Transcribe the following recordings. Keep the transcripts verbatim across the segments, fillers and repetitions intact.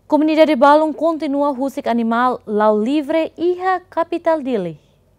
Comunidade Balong continua husik animal lau livre iha capital Dili.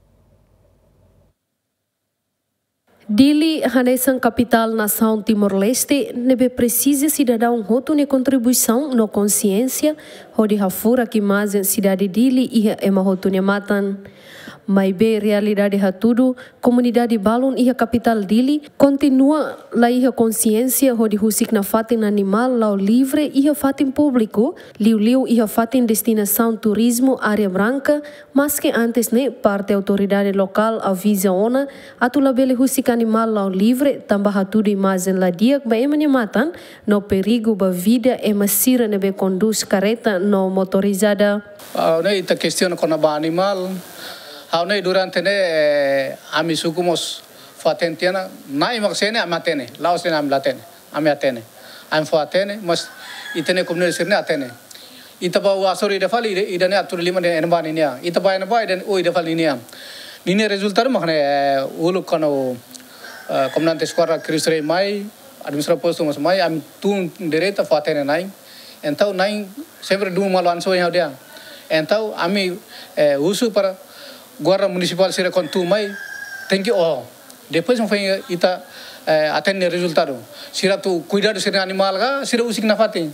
Dili, Hanesan capital nação Timor-Leste, nebe precisa cidadão hotu ne contribuição no consciência, hodi hafura que mais cidade Dili iha ema hotu ne matan. Mas be realidade hatudo, comunidade Balong iha capital Dili, continua la iha consciência hodi husik na fatin animal lau livre iha fatin público, liu-liu iha fatin destinação turismo área branca, mas que antes ne parte autoridade local avisa ona, atu labele husik animal lau livre, tambah hatudo imagem la diak ba ema ne matan, no perigo ba vida ema sira nebe conduz careta no motorizada. Uh, ne ita questiona con ba animal. Haunai durante ne ami sukumos fatentiana nai maksene amatene laosene am latene ami atene am fatene mas itene komne sirne atene itaba wasori defali idane atur lima de enbani nia itaba enba iden oi defali nia nine resultat makne ulu kono komnante squadra krisre mai administra posto mas mai am tun dereta fatene nai entau nai sempre du malo anso yang dia entau ami usu para guarda municipal sira contu mai tenki oh depois não foi ita eh, atende resultado sira tu cuidar do sira animal ga sira usik na fatin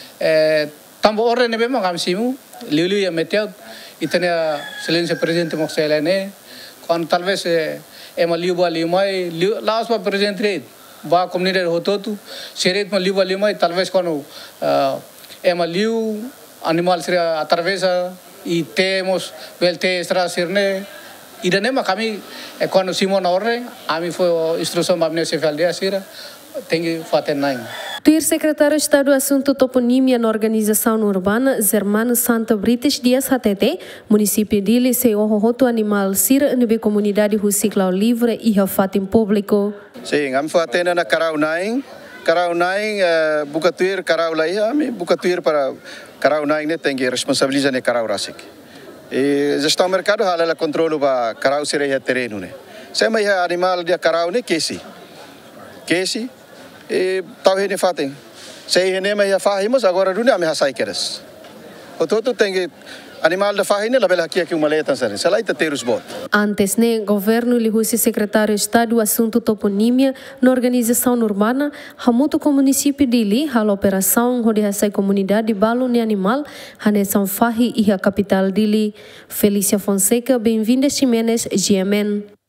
eh, tambo orde ne bema kam simu liu-liu ya meteu itane silêncio presidente moxelene quando talvez eh, ema liu ba liu mai laos ba presidente ba comunidade hototu seret ma liu ba liu mai talvez quando uh, ema liu animal sira atravessa e temos velte extra sirne idanema kami quando Simon orre ami foi instrução babne se falde asira tem faten nine. Tuir secretário de Estado do Assunto Toponímia na Organização Urbana, Zermano Santa Brites Dias Hatete, município Dili se ohohoto animal sira nebe comunidade Husiklau Livre e fatin público. Sim, am faten na Carau nine, Carau nine buka tuir Carau lai ami buka tuir para Carau nine ne tem que responsabilizar ne Carau rasik. E gestão mercado halala controlo ba Carau sira ya terreno ne. Sema ya animal dia Carau ne kesi. Kesi e tau ne fatem. Sei ne ma ya fahimos agora dunia me hasai keres. O todo tem que animal da fahine la bela aqui que uma letra sare. Sala ita terus bot. Antes ne governo li husi secretário de Estado do Assunto Toponímia na Organização Urbana, hamuto com município Dili hal operação hodi hasai comunidade Balong ne animal hanesan fahi e a capital Dili. Felícia Fonseca, bem-vinda Ximenes, G M N.